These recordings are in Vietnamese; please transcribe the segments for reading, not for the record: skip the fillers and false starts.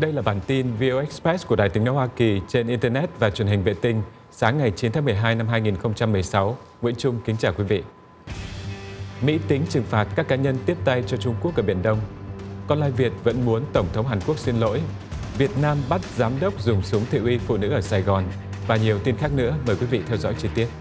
Đây là bản tin VOA Express của Đài Tiếng nói Hoa Kỳ trên Internet và truyền hình vệ tinh sáng ngày 9 tháng 12 năm 2016. Nguyễn Trung kính chào quý vị. Mỹ tính trừng phạt các cá nhân tiếp tay cho Trung Quốc ở Biển Đông. Con lai Việt vẫn muốn Tổng thống Hàn Quốc xin lỗi. Việt Nam bắt giám đốc dùng súng thị uy phụ nữ ở Sài Gòn. Và nhiều tin khác nữa, mời quý vị theo dõi chi tiết.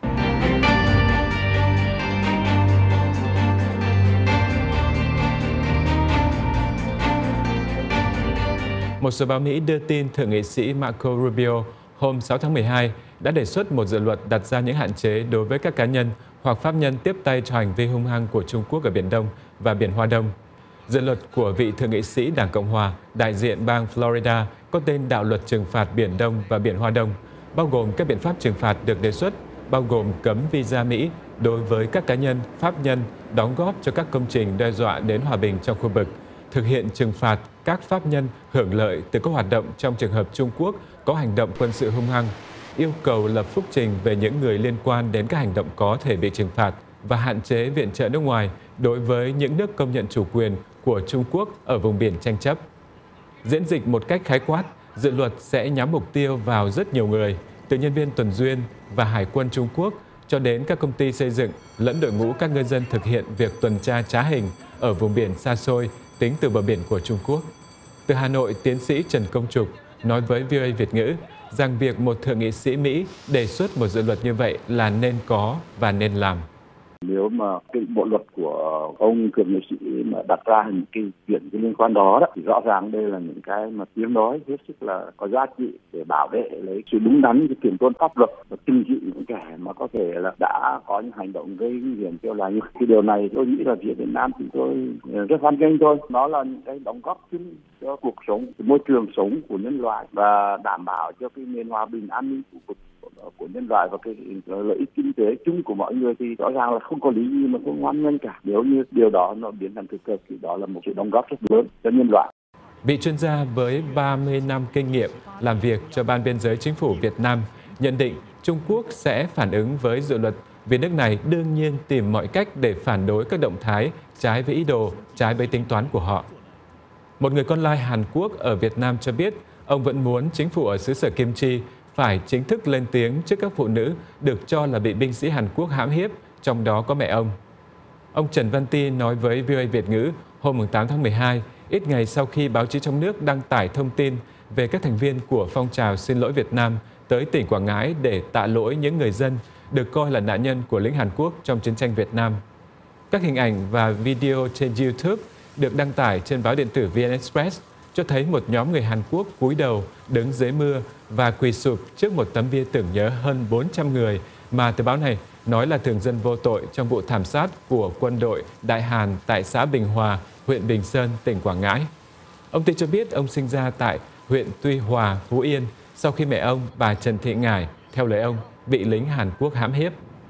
Một số báo Mỹ đưa tin Thượng nghị sĩ Marco Rubio hôm 6 tháng 12 đã đề xuất một dự luật đặt ra những hạn chế đối với các cá nhân hoặc pháp nhân tiếp tay cho hành vi hung hăng của Trung Quốc ở Biển Đông và Biển Hoa Đông. Dự luật của vị Thượng nghị sĩ Đảng Cộng Hòa đại diện bang Florida có tên Đạo luật trừng phạt Biển Đông và Biển Hoa Đông, bao gồm các biện pháp trừng phạt được đề xuất, bao gồm cấm visa Mỹ đối với các cá nhân, pháp nhân đóng góp cho các công trình đe dọa đến hòa bình trong khu vực, thực hiện trừng phạt các pháp nhân hưởng lợi từ các hoạt động trong trường hợp Trung Quốc có hành động quân sự hung hăng, yêu cầu lập phúc trình về những người liên quan đến các hành động có thể bị trừng phạt và hạn chế viện trợ nước ngoài đối với những nước công nhận chủ quyền của Trung Quốc ở vùng biển tranh chấp. Diễn dịch một cách khái quát, dự luật sẽ nhắm mục tiêu vào rất nhiều người, từ nhân viên tuần duyên và Hải quân Trung Quốc cho đến các công ty xây dựng lẫn đội ngũ các ngư dân thực hiện việc tuần tra trá hình ở vùng biển xa xôi tính từ bờ biển của Trung Quốc. Từ Hà Nội, tiến sĩ Trần Công Trục nói với VOA Việt ngữ rằng việc một thượng nghị sĩ Mỹ đề xuất một dự luật như vậy là nên có và nên làm. Nếu mà cái bộ luật của ông thượng nghị sĩ mà đặt ra những cái chuyện liên quan đó, thì rõ ràng đây là những cái mà tiếng nói hết sức là có giá trị để bảo vệ lấy sự đúng đắn, cái kiểm toán pháp luật và trừng trị những kẻ mà có thể là đã có những hành động gây nguy hiểm cho loài người. Cái điều này tôi nghĩ là phía Việt Nam chúng tôi rất hoan nghênh thôi. Nó là những cái đóng góp chung cho cuộc sống, môi trường sống của nhân loại và đảm bảo cho cái nền hòa bình an ninh của nhân loại và cái lợi ích kinh tế chung của mọi người, thì rõ ràng là không có lý gì mà không hoan nghênh cả. Nếu như điều đó nó biến thành thực thực thì đó là một sự đóng góp rất lớn cho nhân loại. Vị chuyên gia với 30 năm kinh nghiệm làm việc cho Ban Biên giới Chính phủ Việt Nam nhận định Trung Quốc sẽ phản ứng với dự luật vì nước này đương nhiên tìm mọi cách để phản đối các động thái trái với ý đồ, trái với tính toán của họ. Một người con lai Hàn Quốc ở Việt Nam cho biết ông vẫn muốn chính phủ ở xứ sở Kim Chi phải chính thức lên tiếng trước các phụ nữ được cho là bị binh sĩ Hàn Quốc hãm hiếp, trong đó có mẹ ông. Ông Trần Văn Ti nói với VOA Việt ngữ hôm 8 tháng 12, ít ngày sau khi báo chí trong nước đăng tải thông tin về các thành viên của phong trào Xin lỗi Việt Nam tới tỉnh Quảng Ngãi để tạ lỗi những người dân được coi là nạn nhân của lính Hàn Quốc trong chiến tranh Việt Nam. Các hình ảnh và video trên YouTube được đăng tải trên báo điện tử VN Express cho thấy một nhóm người Hàn Quốc cúi đầu đứng dưới mưa và quỳ sụp trước một tấm bia tưởng nhớ hơn 400 người mà tờ báo này nói là thường dân vô tội trong vụ thảm sát của quân đội Đại Hàn tại xã Bình Hòa, huyện Bình Sơn, tỉnh Quảng Ngãi. Ông Ti cho biết ông sinh ra tại huyện Tuy Hòa, Phú Yên sau khi mẹ ông, bà Trần Thị Ngải, theo lời ông, bị lính Hàn Quốc hãm hiếp.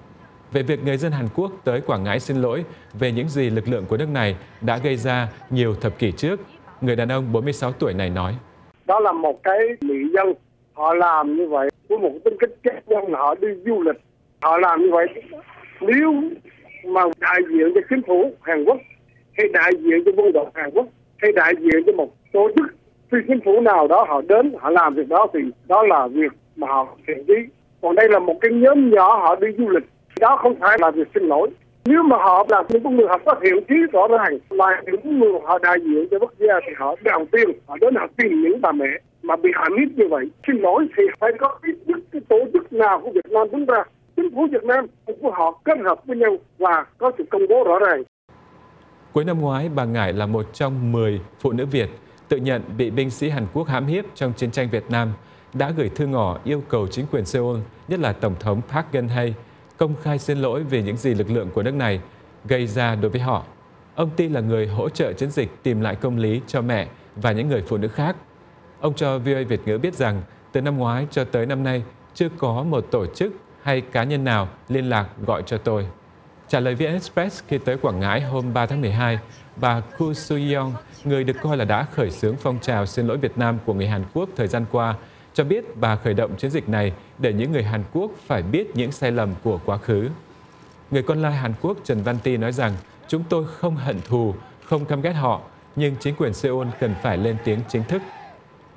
Về việc người dân Hàn Quốc tới Quảng Ngãi xin lỗi về những gì lực lượng của nước này đã gây ra nhiều thập kỷ trước, người đàn ông 46 tuổi này nói. Đó là một cái mỹ dân, họ làm như vậy với một tính cách cá nhân, họ đi du lịch, họ làm như vậy. Nếu mà đại diện cho chính phủ Hàn Quốc, hay đại diện cho quân đội Hàn Quốc, hay đại diện cho một tổ chức phi chính phủ nào đó họ đến, họ làm việc đó thì đó là việc mà họ thiện chí. Còn đây là một cái nhóm nhỏ họ đi du lịch, đó không phải là việc xin lỗi. Nếu mà họ là những người họ có thiện chí rõ ràng, là những người họ đại diện cho quốc gia thì họ đầu tiên họ đến họ tìm những bà mẹ mà bị hãm hiếp như vậy. Xin lỗi thì phải có ít nhất cái tổ chức nào của Việt Nam đứng ra, chính phủ Việt Nam của họ kết hợp với nhau và có sự công bố rõ ràng. Cuối năm ngoái, bà Ngải là một trong 10 phụ nữ Việt tự nhận bị binh sĩ Hàn Quốc hãm hiếp trong chiến tranh Việt Nam, đã gửi thư ngỏ yêu cầu chính quyền Seoul, nhất là Tổng thống Park Geun-hye, công khai xin lỗi về những gì lực lượng của nước này gây ra đối với họ. Ông Ti là người hỗ trợ chiến dịch tìm lại công lý cho mẹ và những người phụ nữ khác. Ông cho VOA Việt ngữ biết rằng từ năm ngoái cho tới năm nay chưa có một tổ chức hay cá nhân nào liên lạc gọi cho tôi. Trả lời VN Express khi tới Quảng Ngãi hôm 3 tháng 12, bà Koo Soo-young, người được coi là đã khởi xướng phong trào xin lỗi Việt Nam của người Hàn Quốc thời gian qua, cho biết bà khởi động chiến dịch này để những người Hàn Quốc phải biết những sai lầm của quá khứ. Người con lai Hàn Quốc Trần Văn Ti nói rằng chúng tôi không hận thù, không căm ghét họ, nhưng chính quyền Seoul cần phải lên tiếng chính thức.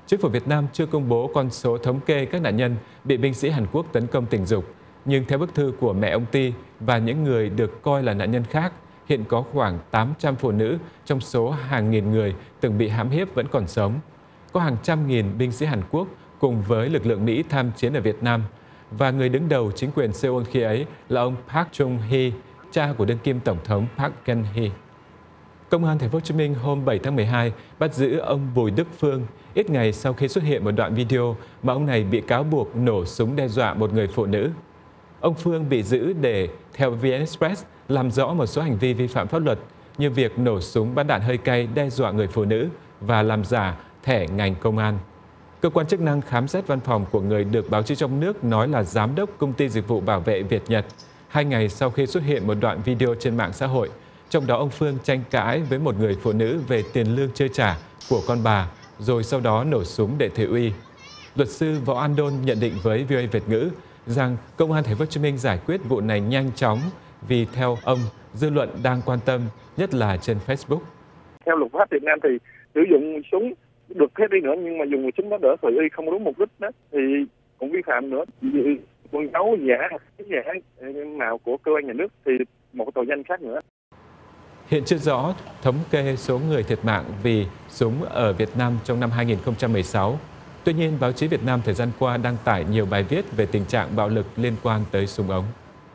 Chính phủ Việt Nam chưa công bố con số thống kê các nạn nhân bị binh sĩ Hàn Quốc tấn công tình dục, nhưng theo bức thư của mẹ ông Ty và những người được coi là nạn nhân khác, hiện có khoảng 800 phụ nữ trong số hàng nghìn người từng bị hãm hiếp vẫn còn sống. Có hàng trăm nghìn binh sĩ Hàn Quốc cùng với lực lượng Mỹ tham chiến ở Việt Nam, và người đứng đầu chính quyền Seoul khi ấy là ông Park Chung-hee, cha của đương kim tổng thống Park Geun-hye. Công an Thành phố Hồ Chí Minh hôm 7 tháng 12 bắt giữ ông Bùi Đức Phương ít ngày sau khi xuất hiện một đoạn video mà ông này bị cáo buộc nổ súng đe dọa một người phụ nữ. Ông Phương bị giữ để, theo VN Express, làm rõ một số hành vi vi phạm pháp luật như việc nổ súng bắn đạn hơi cay đe dọa người phụ nữ và làm giả thẻ ngành công an. Cơ quan chức năng khám xét văn phòng của người được báo chí trong nước nói là giám đốc công ty dịch vụ bảo vệ Việt Nhật 2 ngày sau khi xuất hiện một đoạn video trên mạng xã hội. Trong đó ông Phương tranh cãi với một người phụ nữ về tiền lương chơi trả của con bà, rồi sau đó nổ súng để thị uy. Luật sư Võ An Đôn nhận định với VOA Việt ngữ rằng Công an Thành phố Hồ Chí Minh giải quyết vụ này nhanh chóng vì theo ông, dư luận đang quan tâm, nhất là trên Facebook. Theo luật pháp Việt Nam thì sử dụng súng được hết đi nữa, nhưng mà dùng súng đó đỡ thị uy không đúng mục đích đó thì cũng vi phạm nữa. Quần áo giả nào của cơ quan nhà nước thì một tội danh khác nữa. Hiện chưa rõ thống kê số người thiệt mạng vì súng ở Việt Nam trong năm 2016. Tuy nhiên, báo chí Việt Nam thời gian qua đăng tải nhiều bài viết về tình trạng bạo lực liên quan tới súng ống.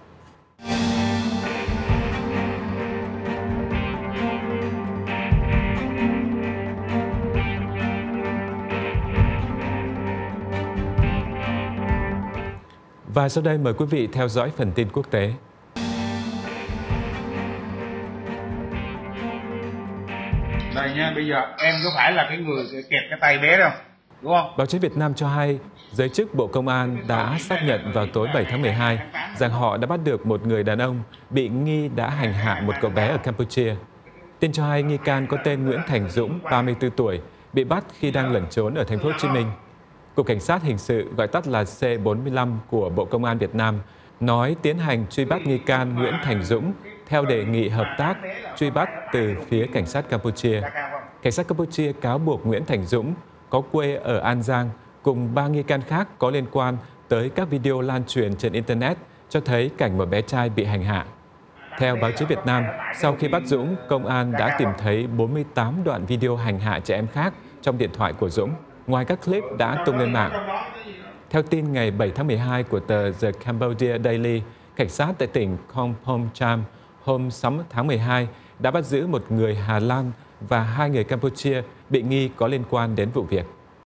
Và sau đây mời quý vị theo dõi phần tin quốc tế. Đây nha, bây giờ em có phải là cái người kẹp cái tay bé đâu, đúng không? Báo chí Việt Nam cho hay, giới chức Bộ Công an đã xác nhận vào tối 7 tháng 12 rằng họ đã bắt được một người đàn ông bị nghi đã hành hạ một cậu bé ở Campuchia. Tin cho hay nghi can có tên Nguyễn Thành Dũng, 34 tuổi, bị bắt khi đang lẩn trốn ở Thành phố Hồ Chí Minh. Cục Cảnh sát Hình sự, gọi tắt là C45 của Bộ Công an Việt Nam, nói tiến hành truy bắt nghi can Nguyễn Thành Dũng theo đề nghị hợp tác truy bắt từ phía cảnh sát Campuchia. Cảnh sát Campuchia cáo buộc Nguyễn Thành Dũng có quê ở An Giang cùng 3 nghi can khác có liên quan tới các video lan truyền trên Internet cho thấy cảnh một bé trai bị hành hạ. Theo báo chí Việt Nam, sau khi bắt Dũng, công an đã tìm thấy 48 đoạn video hành hạ trẻ em khác trong điện thoại của Dũng, ngoài các clip đã tung lên mạng. Theo tin ngày 7 tháng 12 của tờ The Cambodia Daily, cảnh sát tại tỉnh Kompong Cham hôm 6 tháng 12 đã bắt giữ một người Hà Lan và 2 người Campuchia bị nghi có liên quan đến vụ việc.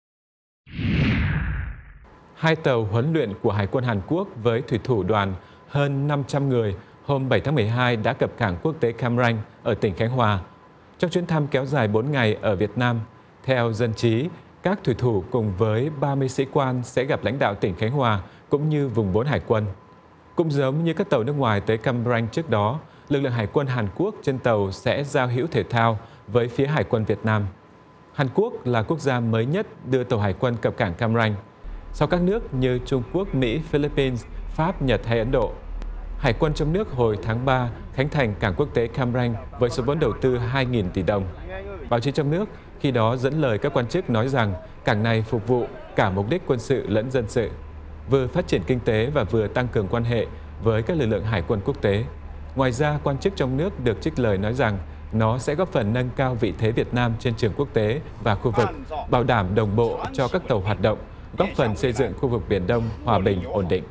2 tàu huấn luyện của Hải quân Hàn Quốc với thủy thủ đoàn hơn 500 người hôm 7 tháng 12 đã cập cảng quốc tế Cam Ranh ở tỉnh Khánh Hòa. Trong chuyến thăm kéo dài 4 ngày ở Việt Nam, theo dân trí, các thủy thủ cùng với 30 sĩ quan sẽ gặp lãnh đạo tỉnh Khánh Hòa cũng như vùng 4 Hải quân. Cũng giống như các tàu nước ngoài tới Cam Ranh trước đó, lực lượng Hải quân Hàn Quốc trên tàu sẽ giao hữu thể thao với phía Hải quân Việt Nam. Hàn Quốc là quốc gia mới nhất đưa tàu hải quân cập cảng Cam Ranh, sau các nước như Trung Quốc, Mỹ, Philippines, Pháp, Nhật hay Ấn Độ. Hải quân trong nước hồi tháng 3 khánh thành cảng quốc tế Cam Ranh với số vốn đầu tư 2.000 tỷ đồng. Báo chí trong nước khi đó dẫn lời các quan chức nói rằng cảng này phục vụ cả mục đích quân sự lẫn dân sự, vừa phát triển kinh tế và vừa tăng cường quan hệ với các lực lượng hải quân quốc tế. Ngoài ra, quan chức trong nước được trích lời nói rằng nó sẽ góp phần nâng cao vị thế Việt Nam trên trường quốc tế và khu vực, bảo đảm đồng bộ cho các tàu hoạt động, góp phần xây dựng khu vực Biển Đông hòa bình, ổn định.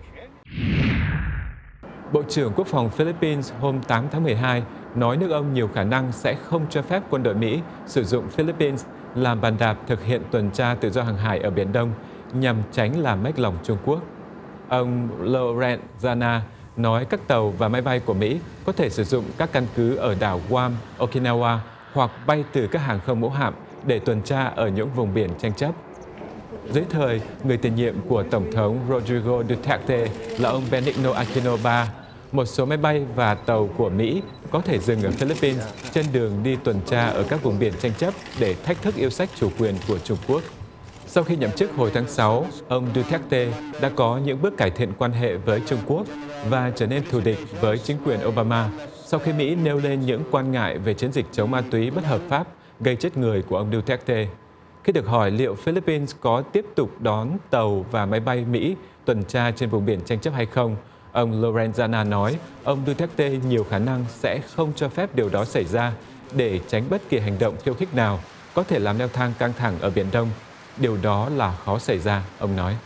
Bộ trưởng Quốc phòng Philippines hôm 8 tháng 12 nói nước ông nhiều khả năng sẽ không cho phép quân đội Mỹ sử dụng Philippines làm bàn đạp thực hiện tuần tra tự do hàng hải ở Biển Đông nhằm tránh làm mếch lòng Trung Quốc. Ông Lorenzana nói các tàu và máy bay của Mỹ có thể sử dụng các căn cứ ở đảo Guam, Okinawa hoặc bay từ các hàng không mẫu hạm để tuần tra ở những vùng biển tranh chấp. Dưới thời người tiền nhiệm của Tổng thống Rodrigo Duterte là ông Benigno Aquino III, một số máy bay và tàu của Mỹ có thể dừng ở Philippines trên đường đi tuần tra ở các vùng biển tranh chấp để thách thức yêu sách chủ quyền của Trung Quốc. Sau khi nhậm chức hồi tháng 6, ông Duterte đã có những bước cải thiện quan hệ với Trung Quốc và trở nên thù địch với chính quyền Obama sau khi Mỹ nêu lên những quan ngại về chiến dịch chống ma túy bất hợp pháp gây chết người của ông Duterte. Khi được hỏi liệu Philippines có tiếp tục đón tàu và máy bay Mỹ tuần tra trên vùng biển tranh chấp hay không, ông Lorenzana nói ông Duterte nhiều khả năng sẽ không cho phép điều đó xảy ra để tránh bất kỳ hành động khiêu khích nào có thể làm leo thang căng thẳng ở Biển Đông. Điều đó là khó xảy ra, ông nói.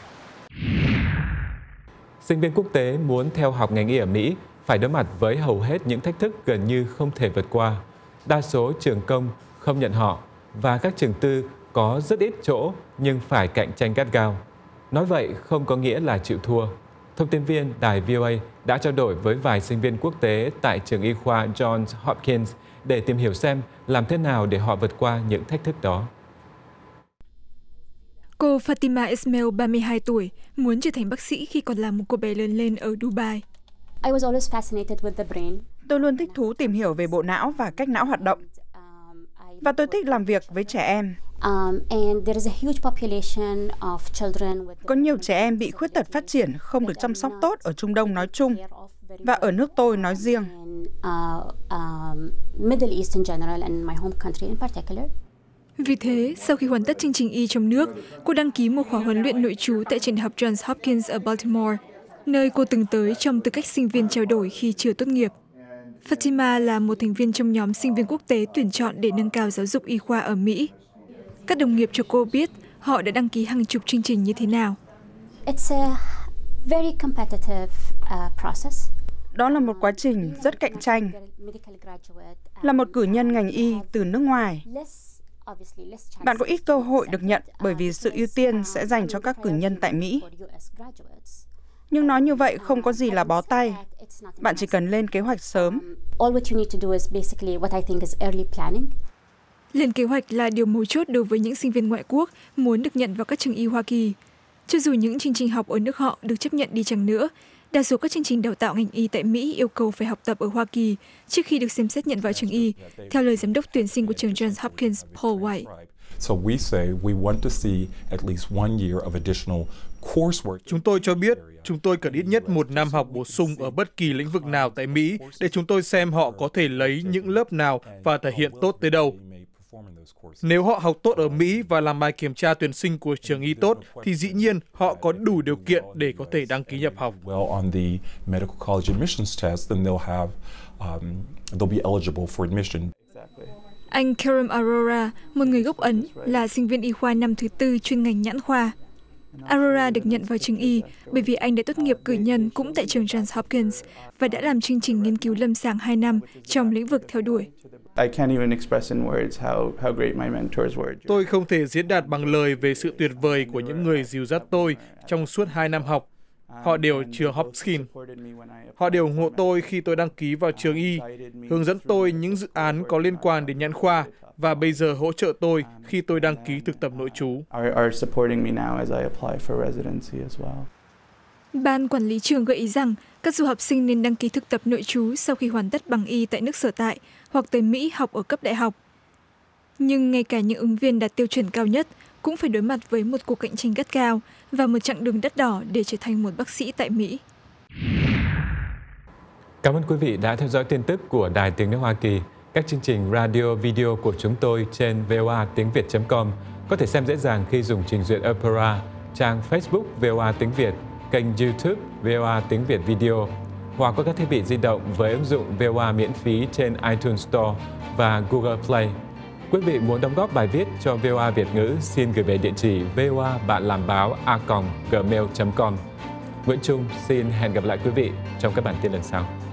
Sinh viên quốc tế muốn theo học ngành y ở Mỹ phải đối mặt với hầu hết những thách thức gần như không thể vượt qua. Đa số trường công không nhận họ và các trường tư có rất ít chỗ nhưng phải cạnh tranh gắt gao. Nói vậy không có nghĩa là chịu thua. Thông tin viên đài VOA đã trao đổi với vài sinh viên quốc tế tại trường y khoa Johns Hopkins để tìm hiểu xem làm thế nào để họ vượt qua những thách thức đó. Cô Fatima Ismail, 32 tuổi, muốn trở thành bác sĩ khi còn là một cô bé lớn lên ở Dubai. Tôi luôn thích thú tìm hiểu về bộ não và cách não hoạt động. Và tôi thích làm việc với trẻ em. Có nhiều trẻ em bị khuyết tật phát triển không được chăm sóc tốt ở Trung Đông nói chung và ở nước tôi nói riêng. Vì thế, sau khi hoàn tất chương trình y trong nước, cô đăng ký một khóa huấn luyện nội trú tại trường đại học Johns Hopkins ở Baltimore, nơi cô từng tới trong tư cách sinh viên trao đổi khi chưa tốt nghiệp. Fatima là một thành viên trong nhóm sinh viên quốc tế tuyển chọn để nâng cao giáo dục y khoa ở Mỹ. Các đồng nghiệp cho cô biết họ đã đăng ký hàng chục chương trình như thế nào. Đó là một quá trình rất cạnh tranh. Là một cử nhân ngành y từ nước ngoài, bạn có ít cơ hội được nhận bởi vì sự ưu tiên sẽ dành cho các cử nhân tại Mỹ. Nhưng nói như vậy không có gì là bó tay. Bạn chỉ cần lên kế hoạch sớm. Lên kế hoạch là điều mấu chốt đối với những sinh viên ngoại quốc muốn được nhận vào các trường y Hoa Kỳ. Cho dù những chương trình học ở nước họ được chấp nhận đi chăng nữa, đa số các chương trình đào tạo ngành y tại Mỹ yêu cầu phải học tập ở Hoa Kỳ trước khi được xem xét nhận vào trường y, theo lời giám đốc tuyển sinh của trường Johns Hopkins Paul White. Chúng tôi cho biết chúng tôi cần ít nhất 1 năm học bổ sung ở bất kỳ lĩnh vực nào tại Mỹ để chúng tôi xem họ có thể lấy những lớp nào và thể hiện tốt tới đâu. Nếu họ học tốt ở Mỹ và làm bài kiểm tra tuyển sinh của trường y tốt, thì dĩ nhiên họ có đủ điều kiện để có thể đăng ký nhập học. Anh Karim Arora, một người gốc Ấn, là sinh viên y khoa năm thứ 4 chuyên ngành nhãn khoa. Arora được nhận vào trường y bởi vì anh đã tốt nghiệp cử nhân cũng tại trường Johns Hopkins và đã làm chương trình nghiên cứu lâm sàng 2 năm trong lĩnh vực theo đuổi. Tôi không thể diễn đạt bằng lời về sự tuyệt vời của những người dìu dắt tôi trong suốt 2 năm học. Họ đều trường Hopkins. Họ đều ủng hộ tôi khi tôi đăng ký vào trường y, hướng dẫn tôi những dự án có liên quan đến nhãn khoa và bây giờ hỗ trợ tôi khi tôi đăng ký thực tập nội trú. Ban quản lý trường gợi ý rằng các du học sinh nên đăng ký thực tập nội trú sau khi hoàn tất bằng y tại nước sở tại hoặc tới Mỹ học ở cấp đại học. Nhưng ngay cả những ứng viên đạt tiêu chuẩn cao nhất cũng phải đối mặt với một cuộc cạnh tranh gắt gao và một chặng đường đắt đỏ để trở thành một bác sĩ tại Mỹ. Cảm ơn quý vị đã theo dõi tin tức của Đài Tiếng nói Hoa Kỳ. Các chương trình radio video của chúng tôi trên voatengviet.com có thể xem dễ dàng khi dùng trình duyệt Opera, trang Facebook VOA Tiếng Việt, kênh YouTube VOA Tiếng Việt Video hoặc qua các thiết bị di động với ứng dụng VOA miễn phí trên iTunes Store và Google Play. Quý vị muốn đóng góp bài viết cho VOA Việt ngữ xin gửi về địa chỉ voabanlambao@gmail.com. Nguyễn Trung xin hẹn gặp lại quý vị trong các bản tin lần sau.